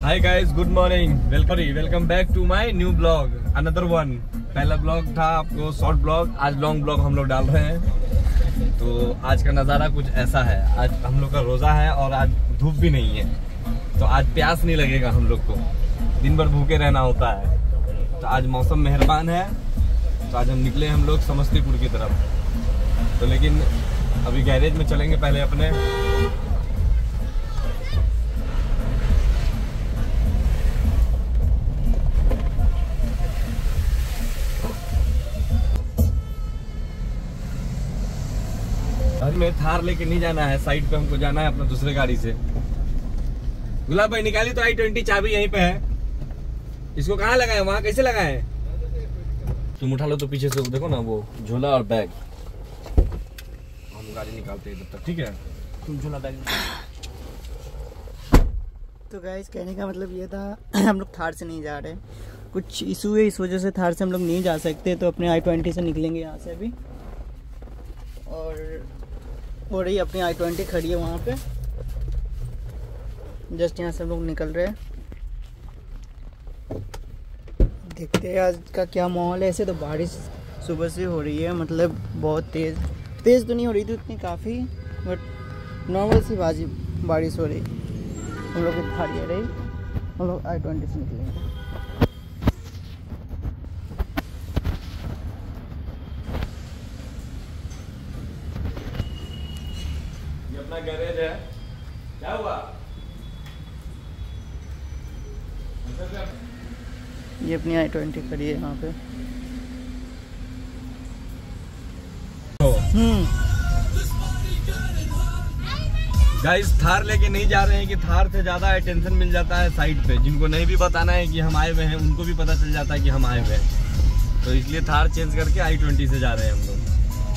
Hi guys, good morning, welcome back to my new blog, another one. पहला blog था आपको short blog, आज long blog हम लोग डाल रहे हैं। तो आज का नज़ारा कुछ ऐसा है। आज हम लोग का रोज़ा है और आज धूप भी नहीं है, तो आज प्यास नहीं लगेगा हम लोग को। दिन भर भूखे रहना होता है। तो आज मौसम मेहरबान है, तो आज हम निकले हम लोग समस्तीपुर की तरफ। तो लेकिन अभी गैरेज में चलेंगे पहले अपने। में थार लेके नहीं जाना है, साइड पे हमको जाना है अपना दूसरे गाड़ी से। गुलाब भाई निकाली तो i20 चाबी यहीं पे है। इसको कहाँ लगाए, वहाँ कैसे लगाए? तुम उठा लो तो पीछे से देखो ना, वो झोला और बैग। हम गाड़ी निकालते हैं तब तक, ठीक है? तुम झोला बैग। तो गाइस कहने का मतलब ये था हम लोग थार से नहीं जा रहे, कुछ इशू है, इस वजह से थार से हम लोग नहीं जा सकते। तो अपने i20 से निकलेंगे यहाँ से अभी। और हो रही अपनी i20 खड़ी है वहाँ पे, जस्ट यहाँ से हम लोग निकल रहे हैं। देखते हैं आज का क्या माहौल है। ऐसे तो बारिश सुबह से हो रही है, मतलब बहुत तेज़ तो नहीं हो रही थी उतनी, काफ़ी, बट नॉर्मल सी बारिश हो रही। हम लोग की थार रही, हम लोग i20 से निकलेंगे। अपना गैरेज है। क्या हुआ? ये अपनी i20 खड़ी है यहाँ पे। गाइस थार लेके नहीं जा रहे हैं कि थार से ज्यादा अटेंशन मिल जाता है साइड पे। जिनको नहीं भी बताना है कि हम आए हुए हैं, उनको भी पता चल जाता है कि हम आए हुए हैं। तो इसलिए थार चेंज करके i20 से जा रहे हैं हम लोग।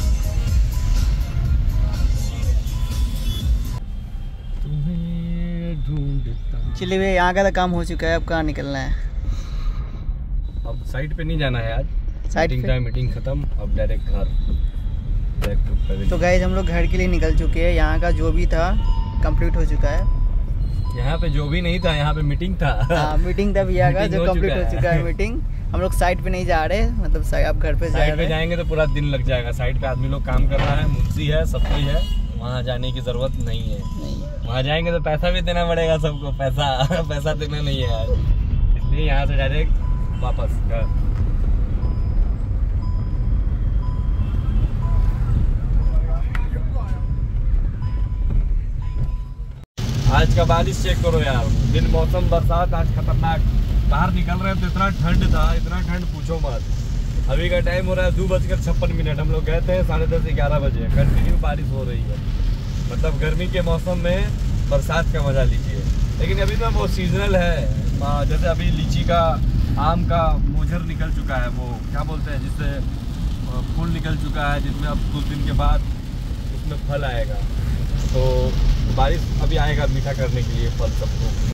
चलिए भैया, यहाँ का तो काम हो चुका है, अब कहाँ निकलना है? अब साइड पे नहीं जाना है आज। साइड पे मीटिंग खत्म, अब डायरेक्ट घर, बैक टू पवेलियन। तो गाइस हम लोग घर के लिए निकल चुके हैं। यहाँ का जो भी था कंप्लीट हो चुका है। यहाँ पे जो भी नहीं था, यहाँ पे मीटिंग था। हाँ, मीटिंग था भैया का, जो कंप्लीट हो चुका है मीटिंग। हम लोग साइड पे नहीं जा रहे, मतलब आप घर पे साइड पे जाएंगे तो पूरा दिन लग जाएगा। साइड पे आदमी लोग काम कर रहा है, मुंशी है, सब कुछ है। वहाँ जाने की जरूरत नहीं है। वहाँ जाएंगे तो पैसा भी देना पड़ेगा सबको। पैसा देना नहीं है आज, इसलिए यहाँ से डायरेक्ट वापस घर। आज का बारिश चेक करो यार, दिन मौसम बरसात, आज खतरनाक। बाहर निकल रहे हैं तो इतना ठंड था, इतना ठंड पूछो मत। अभी का टाइम हो रहा है 2:56। हम लोग गए थे 10:30-11 बजे। कंटिन्यू बारिश हो रही है, मतलब गर्मी के मौसम में बरसात का मजा लीजिए। लेकिन अभी तो वो सीजनल है, जैसे अभी लीची का, आम का मोजर निकल चुका है, वो क्या बोलते हैं जिससे फूल निकल चुका है, जिसमें अब कुछ दिन के बाद उसमें फल आएगा। तो बारिश अभी आएगा मीठा करने के लिए फल सबको।